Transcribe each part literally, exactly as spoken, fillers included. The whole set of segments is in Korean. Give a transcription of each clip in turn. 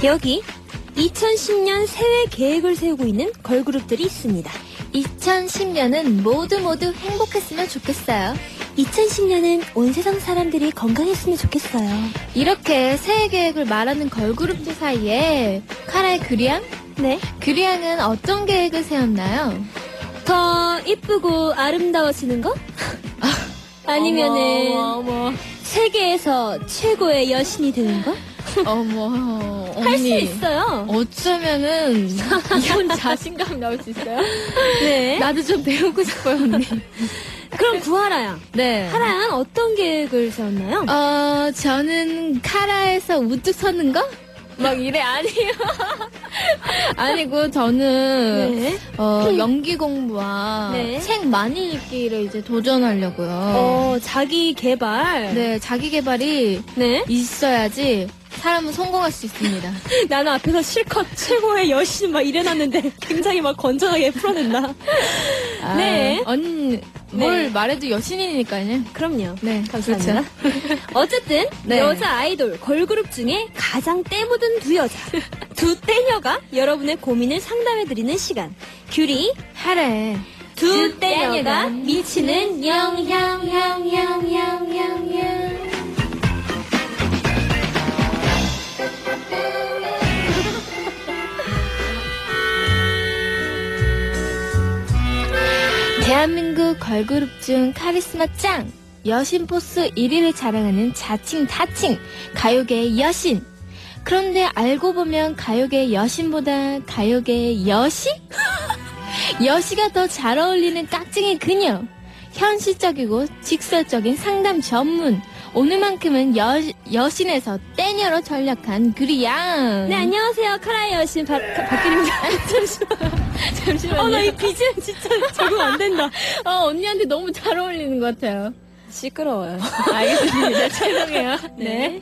여기 이천십 년 새해 계획을 세우고 있는 걸그룹들이 있습니다. 이천십 년은 모두 모두 행복했으면 좋겠어요. 이천십 년은 온 세상 사람들이 건강했으면 좋겠어요. 이렇게 새해 계획을 말하는 걸그룹들 사이에 카라의 규리양? 네. 규리양은 어떤 계획을 세웠나요? 더 이쁘고 아름다워지는 거? 아니면은 어머, 어머. 세계에서 최고의 여신이 되는 거? 어머, 할 수 언니. 있어요. 어쩌면은 이런 자신감 나올 수 있어요? 네. 나도 좀 배우고 싶어요, 언니. 그럼 구하라양. 네. 하라양 어떤 계획을 세웠나요? 어, 저는 카라에서 우뚝 서는 거? 막 이래, 아니에요. 아니고, 저는, 네. 어, 연기 공부와 네. 책 많이 읽기를 이제 도전하려고요. 어, 자기 개발. 네, 자기 개발이 네. 있어야지 사람은 성공할 수 있습니다. 나는 앞에서 실컷 최고의 여신 막 이래놨는데 굉장히 막 건전하게 풀어낸다. 아, 네. 언니, 뭘 네. 말해도 여신이니까요. 그럼요. 네, 감사합니다. 어쨌든 네. 여자 아이돌 걸그룹 중에 가장 때묻은 두 여자, 두 떼녀가 여러분의 고민을 상담해드리는 시간. 규리, 하래. 두 떼녀가 미치는 영향영향영향영향. 대한민국 걸그룹 중 카리스마 짱! 여신 포스 일 위를 자랑하는 자칭 다칭 가요계의 여신. 그런데 알고 보면 가요계의 여신보다 가요계의 여시? 여시가 더 잘 어울리는 깍쟁이 그녀. 현실적이고 직설적인 상담 전문. 오늘만큼은 여, 여신에서 떼녀로 전략한 규리양. 네, 안녕하세요. 카라의 여신 박, 박규리입니다. 잠시만요. 잠시만요. 어, 나 이 비지엠 진짜 적응 안 된다. 어, 언니한테 너무 잘 어울리는 것 같아요. 시끄러워요. 알겠습니다. 죄송해요. 네.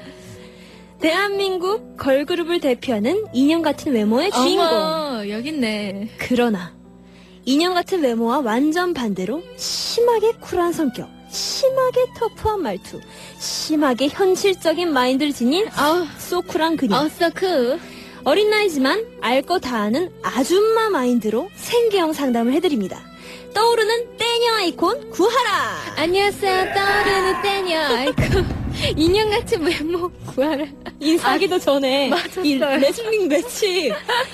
대한민국 걸그룹을 대표하는 인형 같은 외모의 주인공. 어머, 여기 있네. 그러나 인형 같은 외모와 완전 반대로 심하게 쿨한 성격, 심하게 터프한 말투, 심하게 현실적인 마인드를 지닌 아우, 소쿨한 그녀. 어서크. 어린 나이지만 알 거 다 아는 아줌마 마인드로 생계형 상담을 해드립니다. 떠오르는 떼녀 아이콘 구하라. 안녕하세요. 떠오르는 떼녀. 아이고. 인형 같은 외모 구하라. 인사하기도 전에 맞았어요. 이 레슬링 매치.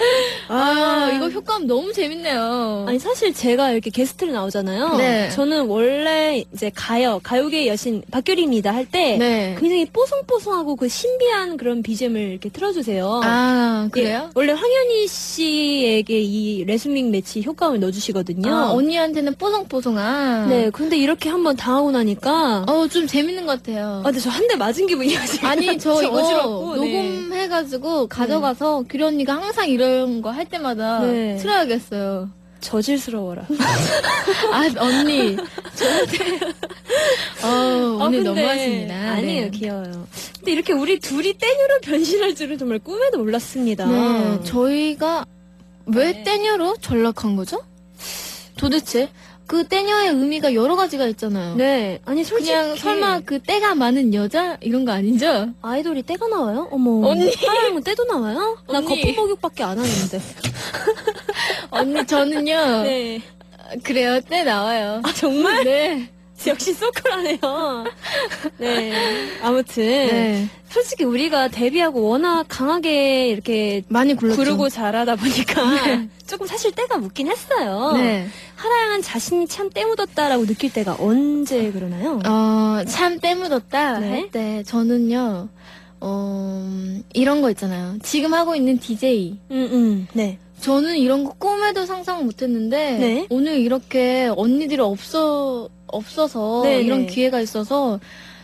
아, 이거 효과음 너무 재밌네요. 아니 사실 제가 이렇게 게스트로 나오잖아요. 네. 저는 원래 이제 가요, 가요계의 여신 박규리입니다 할 때 네. 굉장히 뽀송뽀송하고 그 신비한 그런 비지엠을 이렇게 틀어주세요. 아, 그래요? 예, 원래 황현희 씨에게 이 레슬링 매치 효과음을 넣어주시거든요. 아, 언니한테는 뽀송뽀송한. 네, 근데 이렇게 한번 당하고 나니까 어, 좀 재밌는 것 같아요. 아, 근데 저 한 대 맞은 기분이야 지금. 아니, 저 이거 어지럽고, 네. 녹음해가지고 가져가서 규리 언니가 항상 이런 거 할 때마다 네. 틀어야겠어요. 저질스러워라. 아, 언니. 저한테. 어, 아, 오늘 근데 너무하십니다. 아니에요, 네. 귀여워요. 근데 이렇게 우리 둘이 떼녀로 변신할 줄은 정말 꿈에도 몰랐습니다. 네, 저희가 왜 네. 떼녀로 전락한 거죠? 도대체 그 떼녀의 의미가 여러 가지가 있잖아요. 네, 아니 솔직히 그냥 설마 그 때가 많은 여자 이런 거 아니죠? 아이돌이 떼가 나와요? 어머, 언니. 하라면 떼도 나와요? 나 언니. 거품목욕밖에 안 하는데. 언니 저는요. 네. 그래요, 때 나와요. 아 정말? 네. 역시 소쿨하네요. 네. 아무튼 네. 솔직히 우리가 데뷔하고 워낙 강하게 이렇게 많이 굴렀죠. 구르고 잘하다 보니까 네. 조금 사실 때가 묻긴 했어요. 네. 하라양은 자신이 참 때묻었다라고 느낄 때가 언제 그러나요? 어, 참 때묻었다 네. 할 때 저는요. 어, 이런 거 있잖아요. 지금 하고 있는 디제이. 음, 음, 네. 저는 이런 거 꿈에도 상상 못 했는데 네. 오늘 이렇게 언니들이 없어 없어서 네, 이런 네. 기회가 있어서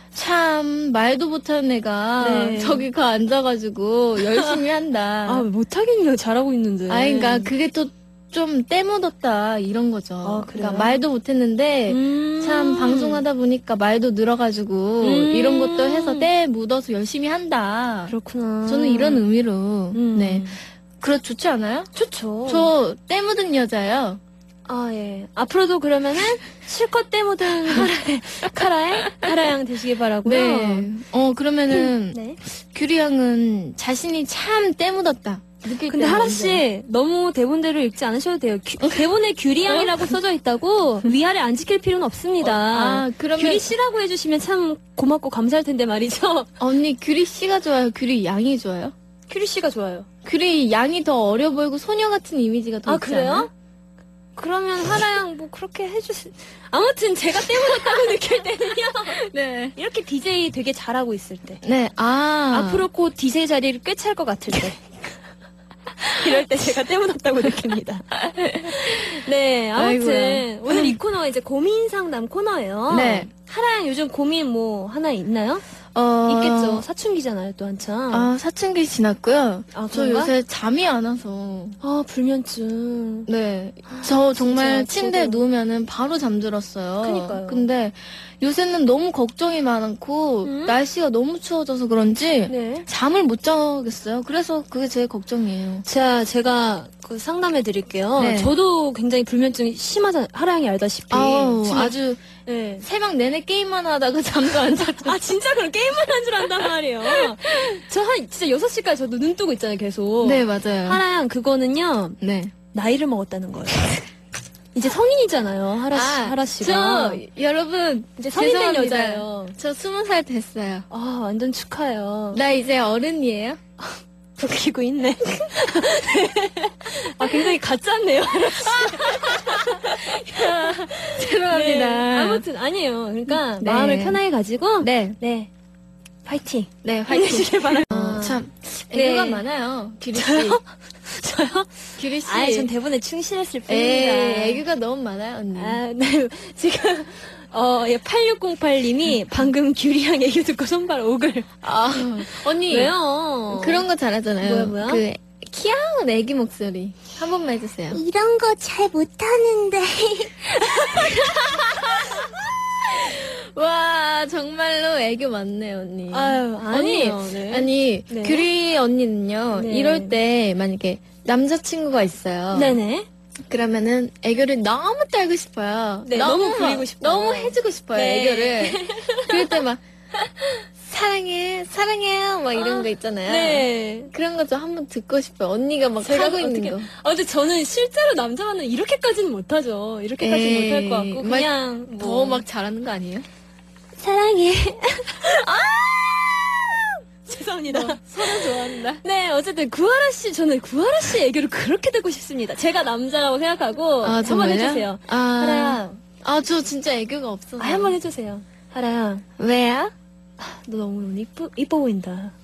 참 말도 못하는 애가 네. 저기 가 앉아가지고 열심히 한다. 아, 못하겠네요. 잘하고 있는데. 아, 그러니까 그게 또 좀 때묻었다 이런 거죠. 아, 그래요? 그러니까 말도 못했는데 음. 참 방송하다 보니까 말도 늘어가지고 음. 이런 것도 해서 때 묻어서 열심히 한다. 그렇구나. 저는 이런 의미로 음. 네 그렇 좋지 않아요? 좋죠. 저 때 묻은 여자예요. 아, 예. 앞으로도 그러면은 실컷 때묻은 카라에, 카라에, 카라양 되시길 바라고요. 네. 어, 그러면은, 네. 규리 양은 자신이 참 때묻었다. 느낄 근데 때는 하라 언제? 씨 너무 대본대로 읽지 않으셔도 돼요. 규- 대본에 규리양이라고 써져 있다고 위아래 안 지킬 필요는 없습니다. 아, 그러면- 규리 씨라고 해주시면 참 고맙고 감사할 텐데 말이죠. 언니, 규리 씨가 좋아요? 규리 양이 좋아요? 규리 씨가 좋아요. 규리 양이 더 어려 보이고 소녀 같은 이미지가 더 아 있지 그래요? 않아요? 그러면 하라양 뭐 그렇게 해주시. 아무튼 제가 때묻었다고 느낄 때는요. 네. 이렇게 디제이 되게 잘하고 있을 때. 네, 아. 앞으로 곧 디제이 자리를 꿰찰 것 같을 때. 이럴 때 제가 때묻었다고 느낍니다. 네, 아무튼 아이고야. 오늘 이 코너가 이제 고민 상담 코너예요. 네. 하라양 요즘 고민 뭐 하나 있나요? 어. 있겠죠. 사춘기잖아요, 또 한참. 아, 사춘기 지났고요. 아, 저 그런가? 요새 잠이 안 와서. 아, 불면증. 네. 저 정말 진짜, 침대에 저도. 누우면은 바로 잠들었어요. 그니까요. 근데 요새는 너무 걱정이 많고, 음? 날씨가 너무 추워져서 그런지, 네. 잠을 못 자겠어요. 그래서 그게 제일 걱정이에요. 자, 제가 그 상담해 드릴게요. 네. 저도 굉장히 불면증이 심하잖아요. 하라양이 알다시피. 아우, 지금- 아주 네. 새벽 내내 게임만 하다가 잠도 안 잤죠. 아, 진짜 그럼 게임만 한 줄 안단 말이에요. 저 한, 진짜 여섯 시까지 저도 눈 뜨고 있잖아요, 계속. 네, 맞아요. 하라양, 그거는요, 네. 나이를 먹었다는 거예요. 이제 성인이잖아요, 하라 씨, 하라 씨가. 아, 저, 여러분, 이제 성인 된 죄송합니다. 여자예요. 저 스무 살 됐어요. 아, 완전 축하해요. 나 이제 어른이에요. 웃기고 있네. 아, 굉장히 가짜네요. 죄송합니다. 네, 아무튼, 아니에요. 그러니까, 네. 마음을 편하게 가지고, 네. 네. 파이팅. 네, 화이팅. 힘내시길 바랍니다. 어, 참, 네. 애교가 많아요. 규리 씨. 저요? 규리 씨. 아이, 전 대본에 충실했을 뿐입니다. 에이, 애교가 너무 많아요, 언니. 아, 네. 지금, 어, 예, 팔육공팔 님이 방금 규리양 얘기 듣고 손발 옥을. 아, 언니. 왜요? 그런 거 잘하잖아요. 뭐야, 뭐야? 그, 키아운 애기 목소리. 한 번만 해주세요. 이런 거 잘 못하는데. 와, 정말로 애교 많네, 언니. 아유, 아니에요. 언니, 네. 아니, 네. 규리 언니는요, 네. 이럴 때 만약에 남자친구가 있어요. 네네. 그러면은 애교를 너무 떨고 싶어요. 네, 너무 부리고 싶어요. 너무 해주고 싶어요, 네. 애교를. 그럴 때 막, 사랑해, 사랑해요, 막 이런 거 있잖아요. 네. 그런 거 좀 한번 듣고 싶어요. 언니가 막 제가 하고 있는 어떻게, 거. 아, 근데 저는 실제로 남자는 이렇게까지는 못하죠. 이렇게까지는 에이, 못할 것 같고, 막 그냥. 뭐. 더 막 잘하는 거 아니에요? 사랑해. 아! 죄송합니다. 서로 좋아한다. 네, 어쨌든 구하라 씨, 저는 구하라 씨 애교를 그렇게 듣고 싶습니다. 제가 남자라고 생각하고 아, 한번 정말요? 해주세요. 아, 하라야, 아, 저 진짜 애교가 없어서. 아, 한번 해주세요. 하라야, 왜요? 너 너무 오늘 이뻐 이뻐 보인다.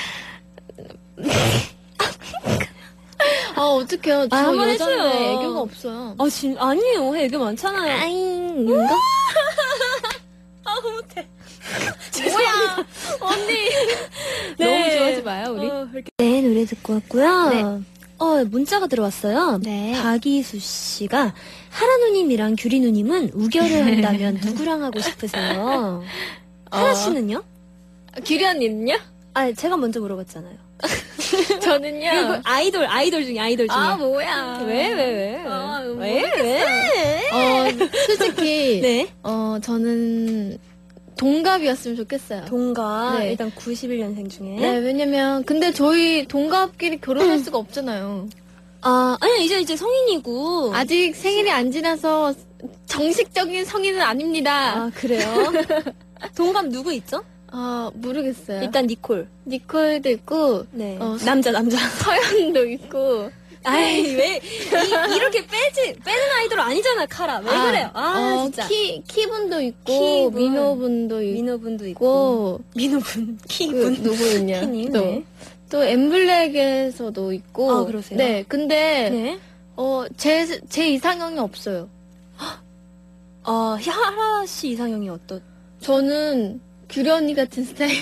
아, 어떡해요. 저 아, 한번 여자인데 해줘요. 애교가 없어요. 아, 진 아니에요. 애교 많잖아요. 아잉, 인가? 아, 못해. 뭐야, 언니. 너무 좋아하지 마요, 우리. 어, 이렇게. 네, 노래 듣고 왔고요. 네. 어, 문자가 들어왔어요. 네. 박이수 씨가 하라 누님이랑 규리 누님은 우결을 한다면 누구랑 하고 싶으세요? 하라 어. 씨는요? 규리 언니는요? 아, 제가 먼저 물어봤잖아요. 저는요. 그리고 아이돌, 아이돌 중에, 아이돌 중에. 아, 뭐야. 왜, 왜, 왜? 아, 왜, 왜? 어, 솔직히. 네. 어, 저는 동갑이었으면 좋겠어요. 동갑. 네. 일단 구십일 년생 중에. 네, 왜냐면, 근데 저희 동갑끼리 결혼할 수가 없잖아요. 아, 아니, 이제, 이제 성인이고. 아직 생일이 안 지나서 정식적인 성인은 아닙니다. 아, 그래요? 동갑 누구 있죠? 아, 모르겠어요. 일단 니콜. 니콜도 있고, 네. 어, 남자, 남자. 서연도 있고. 아이, 왜, 이, 이렇게 빼지, 빼는 아이돌 아니잖아, 카라. 왜 그래요? 아, 어, 진짜. 키, 키분도 있고, 키분. 민호분도 있고, 민호분도 있고. 민호분, 그, 키분. 누구 있냐. 키님, 또, 네. 또, 엠블랙에서도 있고. 아, 그러세요? 네, 근데, 네. 어, 제, 제 이상형이 없어요. 어, 하라 씨 이상형이 어떠? 저는, 규리 언니 같은 스타일.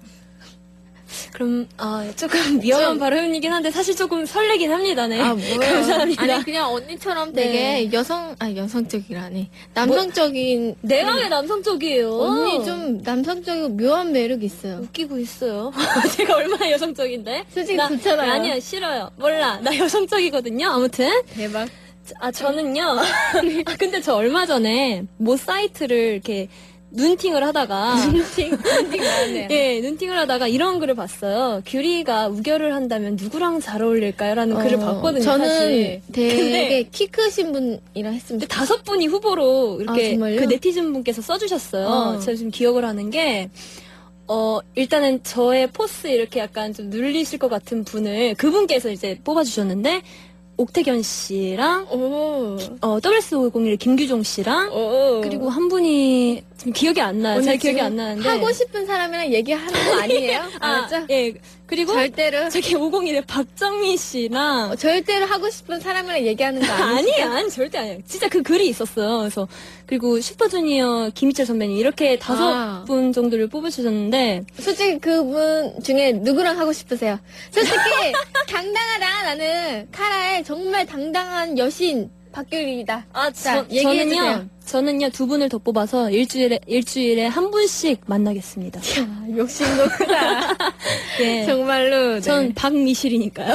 그럼, 아, 조금 위험한 좀- 발언이긴 한데, 사실 조금 설레긴 합니다, 네. 아, 뭐야. 감사합니다. 아니, 그냥 언니처럼 되게 네. 여성, 아, 여성적이라니. 남성적인. 내가 왜 남성적이에요? 언니 좀 남성적이고 묘한 매력이 있어요. 웃기고 있어요. 제가 얼마나 여성적인데? 솔직히 나- 좋잖아요. 아니요, 싫어요. 몰라. 나 여성적이거든요. 아무튼. 대박. 아, 저는요. 아, 근데 저 얼마 전에 모 사이트를 이렇게 눈팅을 하다가. 눈팅, 눈팅 나왔네요. 예, 눈팅을 하다가 이런 글을 봤어요. 규리가 우결을 한다면 누구랑 잘 어울릴까요? 라는 어, 글을 봤거든요. 저는 사실. 되게 근데 키 크신 분이랑 했으면 근데 좋겠어요. 다섯 분이 후보로 이렇게 아, 정말요? 그 네티즌 분께서 써주셨어요. 어. 제가 지금 기억을 하는 게, 어, 일단은 저의 포스 이렇게 약간 좀 눌리실 것 같은 분을 그분께서 이제 뽑아주셨는데, 옥태견 씨랑, 오. 어, 더블유에스 오백일 김규종 씨랑, 오. 그리고 한 분이 지금 기억이 안 나요. 오늘 잘 기억이 지금 안 나는데. 하고 싶은 사람이랑 얘기하는 거 아니에요? 아, 알았죠? 예. 그리고 절대로. 저기 오백일의 박정민 씨랑 어, 절대로 하고 싶은 사람이랑 얘기하는 거 아니에요? 아니에요, 아니 절대 아니에요. 진짜 그 글이 있었어요. 그래서 그리고 슈퍼주니어 김희철 선배님 이렇게 다섯 아. 분 정도를 뽑으셨는데 솔직히 그분 중에 누구랑 하고 싶으세요? 솔직히 당당하다. 나는 카라의 정말 당당한 여신 박규리이다. 아, 자, 얘기해주세요. 저는요, 저는요 두 분을 더 뽑아서 일주일에 일주일에 한 분씩 만나겠습니다. 야, 욕심도 크다. 예, 정말로. 네. 전 박미실이니까요.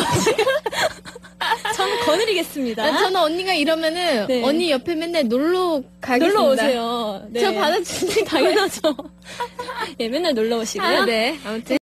전 거느리겠습니다. 난 저는 언니가 이러면은 네. 언니 옆에 맨날 놀러 가겠습니다. 놀러 오세요. 네. 저 받아주는 당연하죠. 예, 맨날 놀러 오시고요. 아, 네. 아무튼.